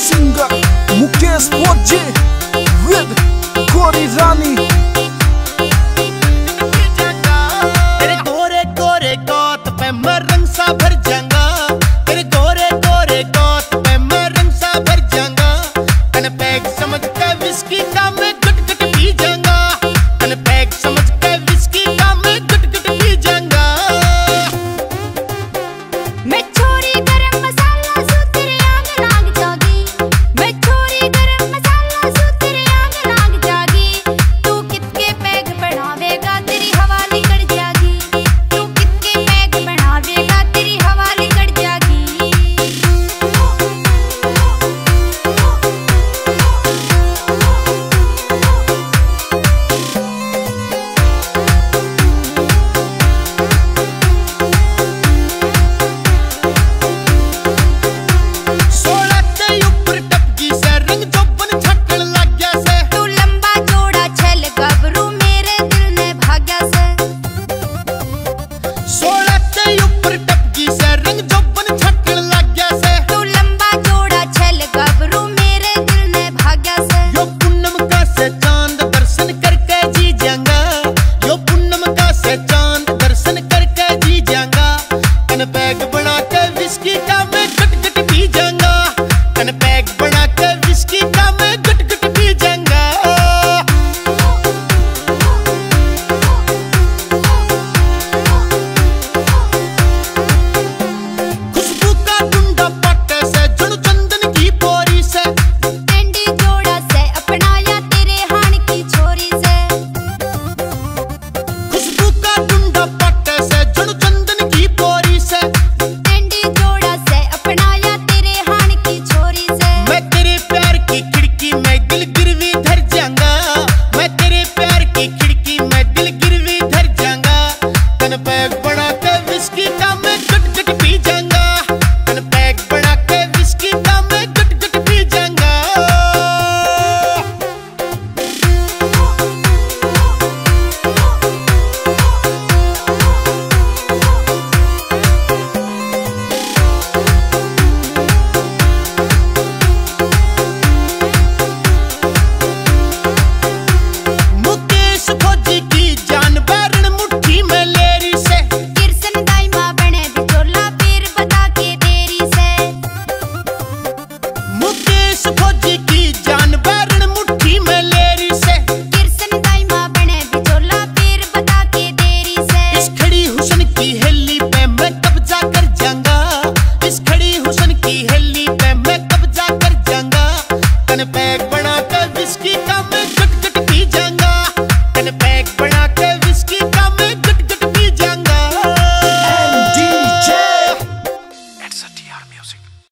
Singer Mukesh फौजी with गोरी रानी। तेरे गोरे गोरे गोत पे मैं रंग सा भर जाऊंगा, तेरे गोरे गोरे गोत पे मैं रंग सा भर जाऊंगा। तन पैक समझ के विस्की का मैं गुट गुट पी जाऊंगा, तन पैक समझ के विस्की का मैं गुट गुट पी जाऊंगा। मैं छोरी गरम मसाला सू तेरे आग लाग जागी, मैं छोरी गरम मसाला सू तेरे आग लाग जागी। तू कितके पैग बढ़ावेगा तेरी हवा निकल जागी, तू कितके पैग बढ़ावेगा तेरी हवा निकल जागी। पैग बना के विस्की का मैं गुट गुट पी जाऊंगा, तन पैग बना के विस्की का मैं गुट गुट पी जाऊंगा। खुशबू का डुंडा पट्टे से जुड़ चंदन की पोरी से, एंडी जोड़ा से अपनाया तेरे हाण की छोरी से। खुशबू का डुंडा पट्टे से जुड़ चंदन की पोरी से, एंडी जोड़ा से अपनाया तेरे हाण की छोरी से। मैं तेरे प्यार की खिड़की में दिल गिरवी धर जाऊंगा, मैं तेरे प्यार की खिड़की में दिल गिरवी धर जाऊंगा। तन पैग बना के विस्की का मैं गुट गुट पी जाऊंगा, तन पैग बना के विस्की का मैं गुट गुट पी जाऊंगा। मुकेश फौजी की जान बैरन मुट्ठी में लेरी से, किरसन दाइमा बने बिचोला फिर बता के देरी से। मुकेश फौजी की जान बैरन मुट्ठी में लेरी से, किरसन दाइमा बने बिचोला फिर बता के देरी से। इस खड़ी हुस्न की हेली पे मैं कब्जा कर जाऊंगा, इस खड़ी हुस्न की हेली पे मैं कब्जा कर जाऊंगा। तन पैग बना के विस्की का मैं गुट गुट पी जाऊंगा, तन पैग बना के